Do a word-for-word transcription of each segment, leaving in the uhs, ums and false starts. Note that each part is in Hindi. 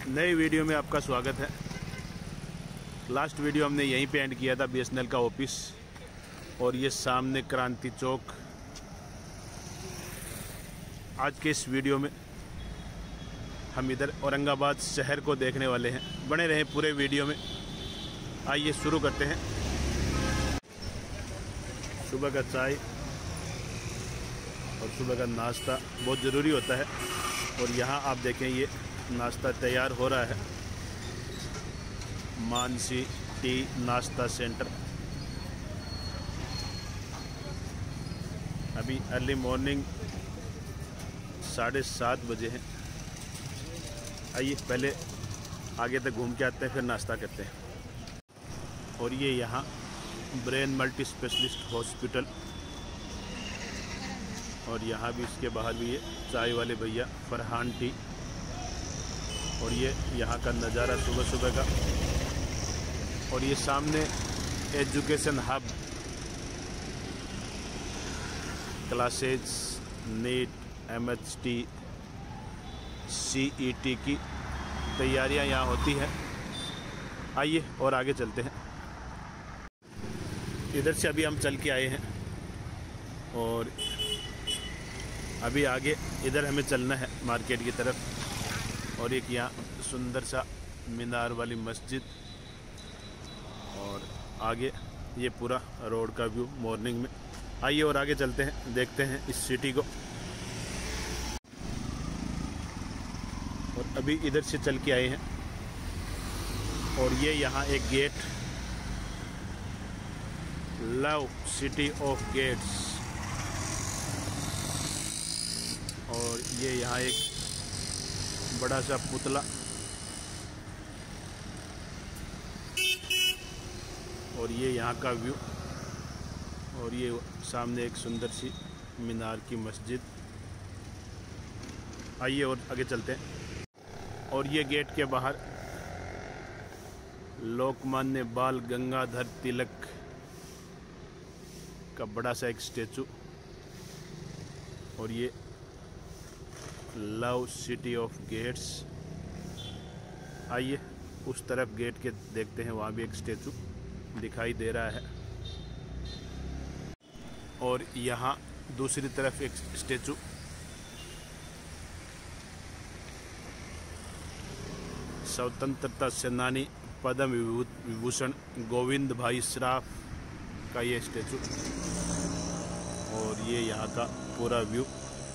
नए वीडियो में आपका स्वागत है। लास्ट वीडियो हमने यहीं पे एंड किया था, बीएसएनएल का ऑफिस, और ये सामने क्रांति चौक। आज के इस वीडियो में हम इधर औरंगाबाद शहर को देखने वाले हैं। बने रहें पूरे वीडियो में। आइए शुरू करते हैं। सुबह का चाय और सुबह का नाश्ता बहुत ज़रूरी होता है, और यहाँ आप देखें ये नाश्ता तैयार हो रहा है। मानसी टी नाश्ता सेंटर। अभी अर्ली मॉर्निंग साढ़े सात बजे हैं। आइए पहले आगे तक घूम के आते हैं, फिर नाश्ता करते हैं। और ये यहाँ ब्रेन मल्टी स्पेशलिस्ट हॉस्पिटल, और यहाँ भी इसके बाहर भी ये चाय वाले भैया फरहान टी। और ये यहाँ का नज़ारा सुबह सुबह का। और ये सामने education hub, classes NEET, MHT, CET की तैयारियाँ यहाँ होती हैं। आइए और आगे चलते हैं। इधर से अभी हम चल के आए हैं, और अभी आगे इधर हमें चलना है मार्केट की तरफ। और एक यहाँ सुंदर सा मीनार वाली मस्जिद, और आगे ये पूरा रोड का व्यू मॉर्निंग में। आइए और आगे चलते हैं, देखते हैं इस सिटी को। और अभी इधर से चल के आए हैं, और ये यहाँ एक gate, love city of gates. और ये यहाँ एक बड़ा सा पुतला, और ये यहाँ का व्यू, और ये सामने एक सुंदर सी मीनार की मस्जिद। आइए और आगे चलते हैं। और ये गेट के बाहर लोकमान्य बाल गंगाधर तिलक का बड़ा सा एक स्टेचू, और ये लव सिटी ऑफ गेट्स। आइए उस तरफ गेट के देखते हैं, वहाँ भी एक स्टेचू दिखाई दे रहा है। और यहाँ दूसरी तरफ एक स्टेचू। स्वतंत्रता सेनानी पद्म विभूषण गोविंद भाई श्राफ का ये स्टेचू। और ये यहाँ का पूरा व्यू।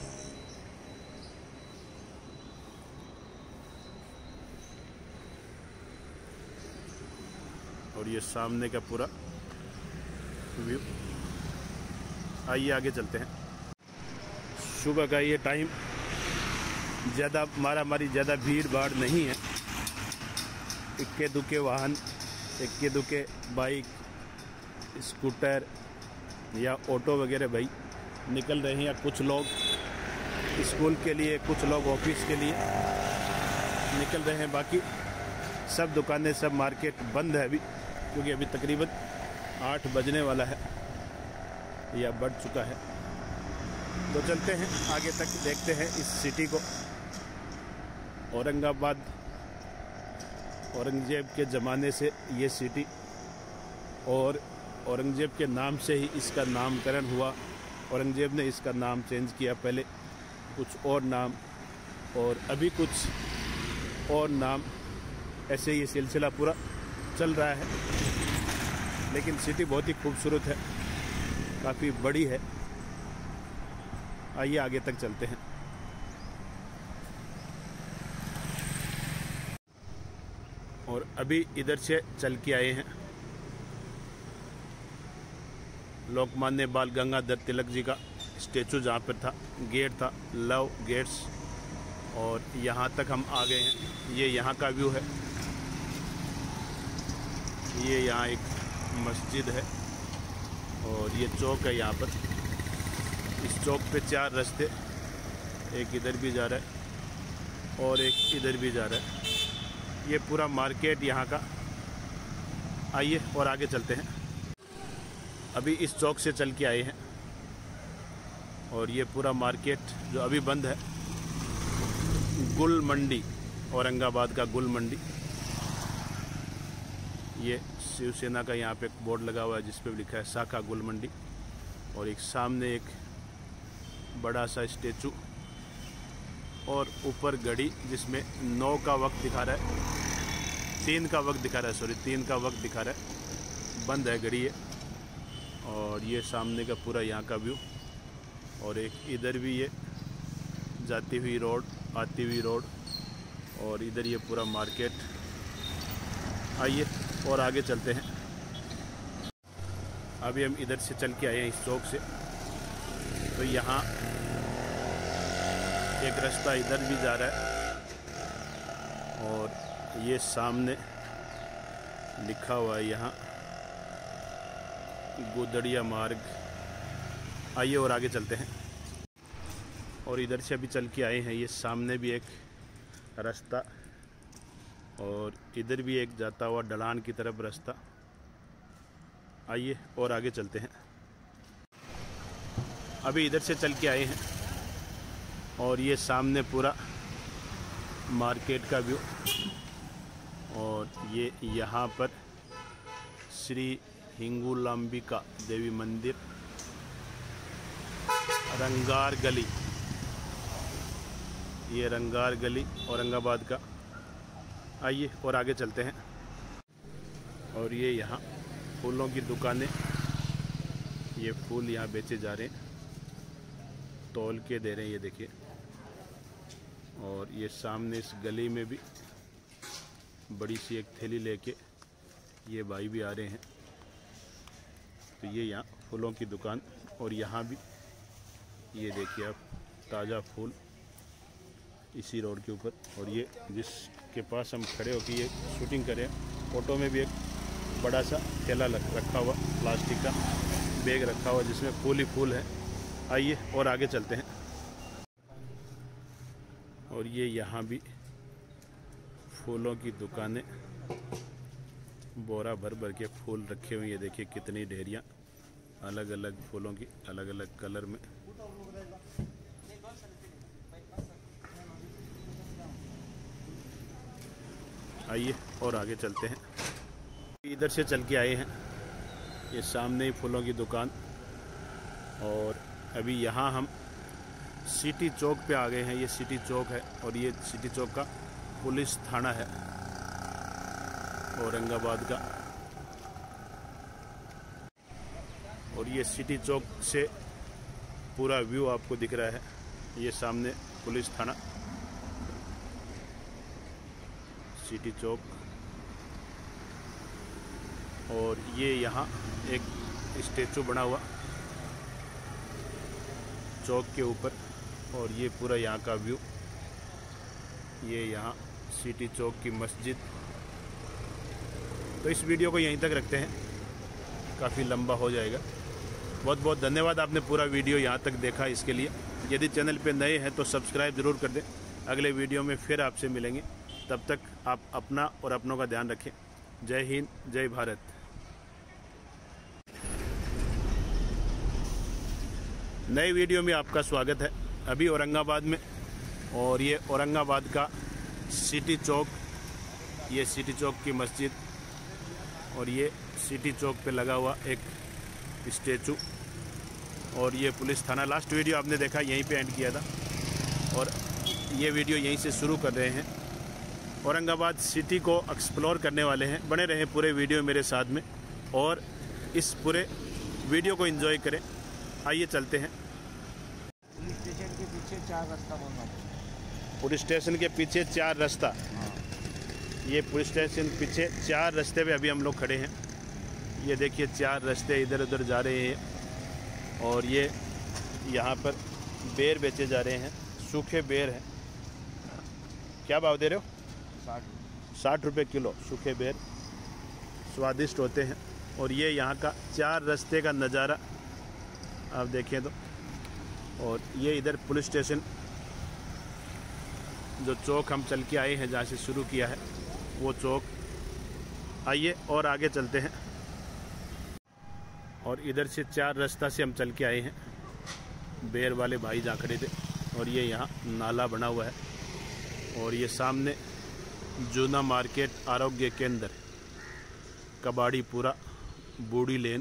और ये सामने का पूरा व्यू। आइए आगे चलते हैं। सुबह का ये टाइम, ज़्यादा मारा मारी, ज़्यादा भीड़ भाड़ नहीं है। इक्के दुक्के वाहन, इक्के दुक्के बाइक, स्कूटर या ऑटो वगैरह भाई निकल रहे हैं, या कुछ लोग स्कूल के लिए, कुछ लोग ऑफिस के लिए निकल रहे हैं। बाकी सब दुकानें, सब मार्केट बंद है अभी, क्योंकि अभी तकरीबन आठ बजने वाला है या बढ़ चुका है। तो चलते हैं आगे तक, देखते हैं इस सिटी को। औरंगाबाद, औरंगजेब के ज़माने से ये सिटी, और औरंगजेब के नाम से ही इसका नामकरण हुआ। औरंगजेब ने इसका नाम चेंज किया, पहले कुछ और नाम, और अभी कुछ और नाम, ऐसे ये सिलसिला पूरा चल रहा है। लेकिन सिटी बहुत ही खूबसूरत है, काफ़ी बड़ी है। आइए आगे तक चलते हैं। और अभी इधर से चल के आए हैं लोकमान्य बाल गंगाधर तिलक जी का स्टेचू, जहाँ पर था गेट था लव गेट्स, और यहाँ तक हम आ गए हैं। ये यहाँ का व्यू है। ये यहाँ एक मस्जिद है, और ये चौक है यहाँ पर। इस चौक पे चार रास्ते, एक इधर भी जा रहा है और एक इधर भी जा रहा है। ये पूरा मार्केट यहाँ का। आइए और आगे चलते हैं। अभी इस चौक से चल के आए हैं, और ये पूरा मार्केट जो अभी बंद है, गुल मंडी, औरंगाबाद का गुल मंडी। ये शिवसेना का यहाँ पे एक बोर्ड लगा हुआ है जिस पे लिखा है शाखा गुल मंडी। और एक सामने एक बड़ा सा स्टेचू और ऊपर घड़ी जिसमें नौ का वक्त दिखा रहा है, तीन का वक्त दिखा रहा है, सॉरी तीन का वक्त दिखा रहा है, बंद है घड़ी ये। और ये सामने का पूरा यहाँ का व्यू। और एक इधर भी ये जाती हुई रोड, आती हुई रोड, और इधर ये पूरा मार्केट। आइए और आगे चलते हैं। अभी हम इधर से चल के आए हैं इस चौक से। तो यहाँ एक रास्ता इधर भी जा रहा है और ये सामने लिखा हुआ है यहाँ गोदड़िया मार्ग। आइए और आगे चलते हैं। और इधर से अभी चल के आए हैं, ये सामने भी एक रास्ता और इधर भी एक जाता हुआ ढलान की तरफ रास्ता। आइए और आगे चलते हैं। अभी इधर से चल के आए हैं और ये सामने पूरा मार्केट का व्यू। और ये यहाँ पर श्री हिंगुलांबिका देवी मंदिर, रंगार गली, ये रंगार गली औरंगाबाद का। आइए और आगे चलते हैं। और ये यहाँ फूलों की दुकानें, ये फूल यहाँ बेचे जा रहे हैं, तौल के दे रहे हैं, ये देखिए। और ये सामने इस गली में भी बड़ी सी एक थैली लेके ये भाई भी आ रहे हैं। तो ये यहाँ फूलों की दुकान। और यहाँ भी ये देखिए आप, ताज़ा फूल इसी रोड के ऊपर। और ये जिसके पास हम खड़े होकर ये शूटिंग करें, फोटो में भी एक बड़ा सा थैला रखा हुआ, प्लास्टिक का बैग रखा हुआ जिसमें फूल ही फूल है। आइए और आगे चलते हैं। और ये यहाँ भी फूलों की दुकानें, बोरा भर भर के फूल रखे हुए। ये देखिए कितनी ढेरियाँ अलग अलग फूलों की, अलग अलग कलर में। आइए और आगे चलते हैं। इधर से चल के आए हैं, ये सामने ही फूलों की दुकान। और अभी यहाँ हम सिटी चौक पे आ गए हैं। ये सिटी चौक है और ये सिटी चौक का पुलिस थाना है औरंगाबाद का। और ये सिटी चौक से पूरा व्यू आपको दिख रहा है। ये सामने पुलिस थाना, सिटी चौक। और ये यहाँ एक स्टेचू बना हुआ चौक के ऊपर। और ये पूरा यहाँ का व्यू। ये यहाँ सिटी चौक की मस्जिद। तो इस वीडियो को यहीं तक रखते हैं, काफ़ी लंबा हो जाएगा। बहुत बहुत धन्यवाद, आपने पूरा वीडियो यहाँ तक देखा, इसके लिए। यदि चैनल पे नए हैं तो सब्सक्राइब ज़रूर कर दें। अगले वीडियो में फिर आपसे मिलेंगे, तब तक आप अपना और अपनों का ध्यान रखें। जय हिंद, जय भारत। नए वीडियो में आपका स्वागत है। अभी औरंगाबाद में, और ये औरंगाबाद का सिटी चौक, ये सिटी चौक की मस्जिद, और ये सिटी चौक पे लगा हुआ एक स्टेचू, और ये पुलिस थाना। लास्ट वीडियो आपने देखा, यहीं पे एंड किया था, और ये वीडियो यहीं से शुरू कर रहे हैं। औरंगाबाद सिटी को एक्सप्लोर करने वाले हैं। बने रहें पूरे वीडियो मेरे साथ में और इस पूरे वीडियो को एंजॉय करें। आइए चलते हैं। पुलिस स्टेशन के पीछे चार रास्ता बनना है। पुलिस स्टेशन के पीछे चार रास्ता। ये पुलिस स्टेशन के पीछे चार रास्ते पे अभी हम लोग खड़े हैं। ये देखिए चार रास्ते इधर उधर जा रहे हैं। और ये यहाँ पर बेर बेचे जा रहे हैं, सूखे बेर हैं। क्या भाव दे रहे हो? साठ साठ रुपये किलो सूखे बेर, स्वादिष्ट होते हैं। और ये यहाँ का चार रास्ते का नज़ारा आप देखें तो। और ये इधर पुलिस स्टेशन, जो चौक हम चल के आए हैं, जहाँ से शुरू किया है वो चौक। आइए और आगे चलते हैं। और इधर से चार रास्ता से हम चल के आए हैं। बेर वाले भाई जा खड़े थे। और ये यहाँ नाला बना हुआ है। और ये सामने जूना मार्केट, आरोग्य केंद्र, कबाड़ीपुरा, बूढ़ी लेन,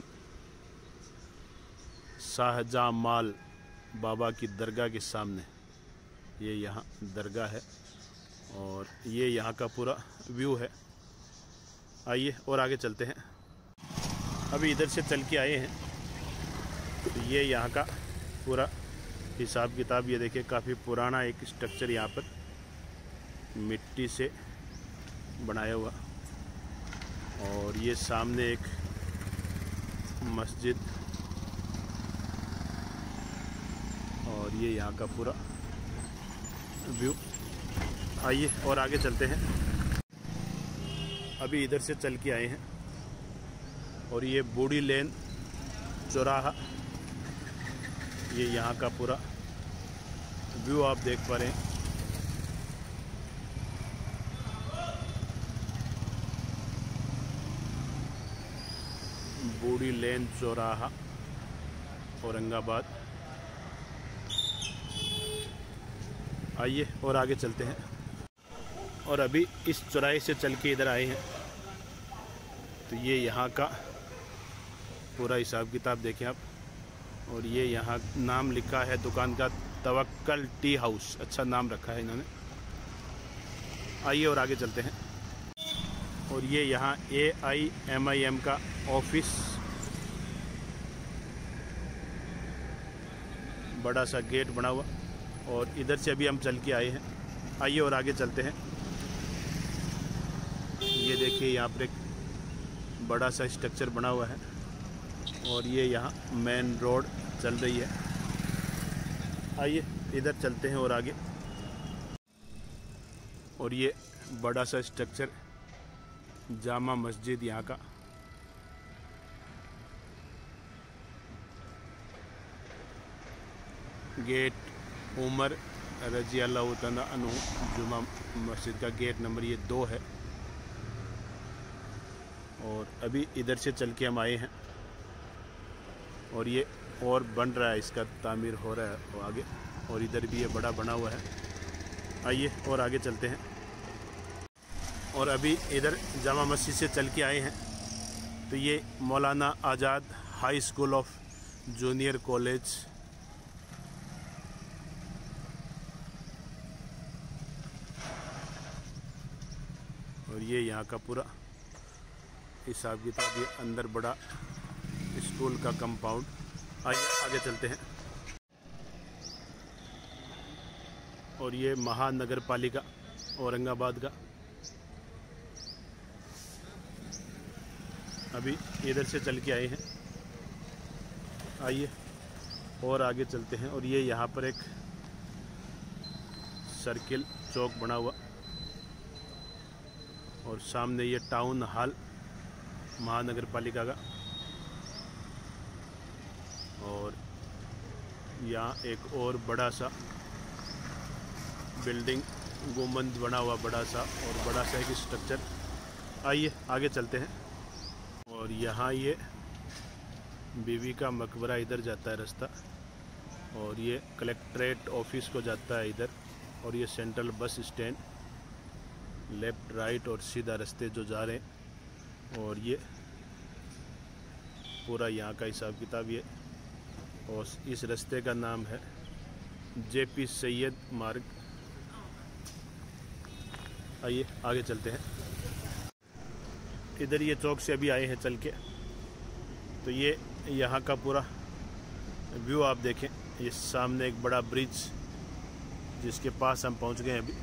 शाहजहाँ माल बाबा की दरगाह के सामने ये यहाँ दरगाह है और ये यहाँ का पूरा व्यू है। आइए और आगे चलते हैं। अभी इधर से चल के आए हैं तो ये यहाँ का पूरा हिसाब किताब। ये देखिए काफ़ी पुराना एक स्ट्रक्चर यहाँ पर मिट्टी से बनाया हुआ और ये सामने एक मस्जिद और ये यहाँ का पूरा व्यू। आइए और आगे चलते हैं। अभी इधर से चल के आए हैं और ये बूढ़ी लेन चौराहा, ये यहाँ का पूरा व्यू आप देख पा रहे हैं। बूढ़ी लेन चौराहा, औरंगाबाद। आइए और आगे चलते हैं। और अभी इस चौराहे से चल के इधर आए हैं तो ये यहाँ का पूरा हिसाब किताब देखें आप। और ये यहाँ नाम लिखा है दुकान का, तवक्कल टी हाउस। अच्छा नाम रखा है इन्होंने। आइए और आगे चलते हैं। और ये यहाँ A I M I M का ऑफिस, बड़ा सा गेट बना हुआ और इधर से अभी हम चल के आए हैं। आइए और आगे चलते हैं। ये देखिए यहाँ पर एक बड़ा सा स्ट्रक्चर बना हुआ है और ये यहाँ मेन रोड चल रही है। आइए इधर चलते हैं और आगे। और ये बड़ा सा स्ट्रक्चर जामा मस्जिद यहाँ का। गेट उमर रजी अल्लाह तआला अन्हु जुमा मस्जिद का गेट नंबर ये दो है। और अभी इधर से चल के हम आए हैं और ये और बन रहा है, इसका तामीर हो रहा है वो आगे। और इधर भी ये बड़ा बना हुआ है। आइए और आगे चलते हैं। और अभी इधर जामा मस्जिद से चल के आए हैं तो ये Maulana Azad high school of junior college. और ये यहाँ का पूरा हिसाब किताब। ये अंदर बड़ा स्कूल का कंपाउंड। आइए आगे चलते हैं। और ये महानगर पालिका औरंगाबाद का। अभी इधर से चल के आए हैं। आइए और आगे चलते हैं। और ये यहाँ पर एक सर्किल चौक बना हुआ और सामने ये टाउन हॉल महानगर पालिका का। और यहाँ एक और बड़ा सा बिल्डिंग गुंबद बना हुआ बड़ा सा और बड़ा सा एक स्ट्रक्चर। आइए आगे चलते हैं। और यहाँ ये बीवी का मकबरा इधर जाता है रास्ता और ये कलेक्ट्रेट ऑफिस को जाता है इधर। और ये central bus stand, left right और सीधा रास्ते जो जा रहे हैं। और ये पूरा यहाँ का हिसाब किताब ये। और इस रास्ते का नाम है जे पी सैयद मार्ग। आइए आगे चलते हैं। इधर ये चौक से अभी आए हैं चल के तो ये यहाँ का पूरा व्यू आप देखें। ये सामने एक बड़ा ब्रिज जिसके पास हम पहुँच गए हैं अभी।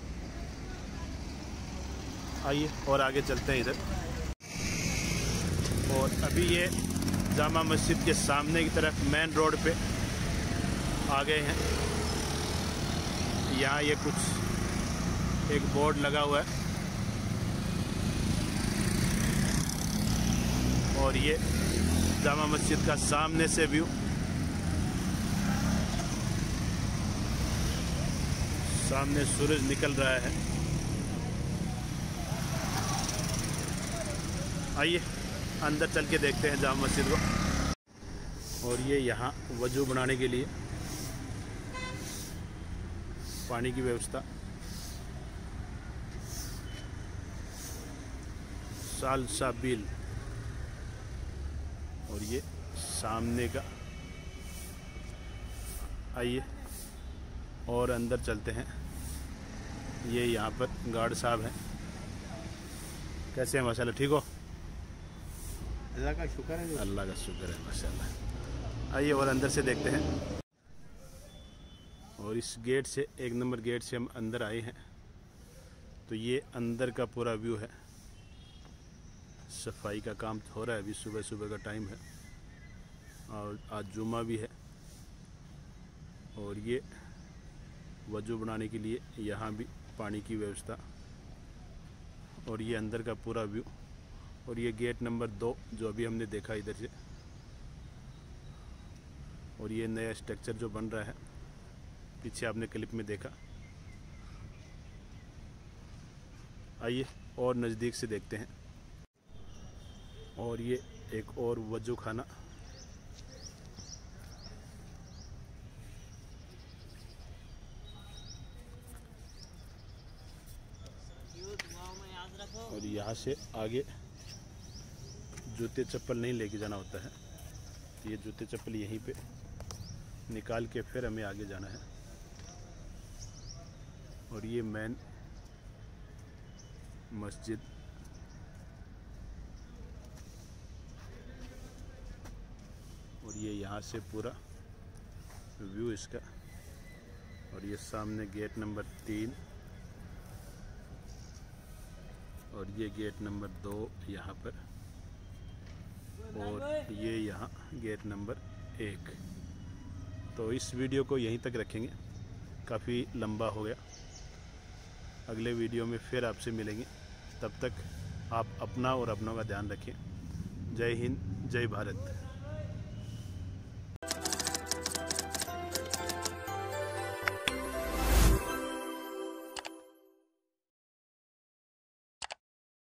आइए और आगे चलते हैं इधर। और अभी ये जामा मस्जिद के सामने की तरफ मेन रोड पे आ गए हैं। यहाँ ये कुछ एक बोर्ड लगा हुआ है और ये जामा मस्जिद का सामने से व्यू। सामने सूरज निकल रहा है। आइए अंदर चल के देखते हैं जामा मस्जिद को। और ये यहाँ वजू बनाने के लिए पानी की व्यवस्था। सालसाबिल। और ये सामने का, आइए और अंदर चलते हैं। ये यहाँ पर गार्ड साहब हैं। कैसे हैं माशाल्लाह, ठीक हो? अल्लाह का शुक्र है। अल्लाह का शुक्र है माशाल्लाह। आइए और अंदर से देखते हैं। और इस गेट से, एक नंबर गेट से हम अंदर आए हैं। तो ये अंदर का पूरा व्यू है। सफाई का काम हो रहा है, अभी सुबह सुबह का टाइम है और आज जुम्मा भी है। और ये वजू बनाने के लिए यहाँ भी पानी की व्यवस्था। और ये अंदर का पूरा व्यू। और ये गेट नंबर दो जो अभी हमने देखा इधर से। और ये नया स्ट्रक्चर जो बन रहा है, पीछे आपने क्लिप में देखा। आइए और नज़दीक से देखते हैं। और ये एक और वजू खाना। और यहाँ से आगे जूते चप्पल नहीं लेके जाना होता है। ये जूते चप्पल यहीं पे निकाल के फिर हमें आगे जाना है। और ये मेन मस्जिद। और ये यहाँ से पूरा व्यू इसका। और ये सामने गेट नंबर तीन और ये गेट नंबर दो यहाँ पर। और ये यहाँ गेट नंबर एक। तो इस वीडियो को यहीं तक रखेंगे, काफ़ी लंबा हो गया। अगले वीडियो में फिर आपसे मिलेंगे। तब तक आप अपना और अपनों का ध्यान रखें। जय हिंद, जय भारत।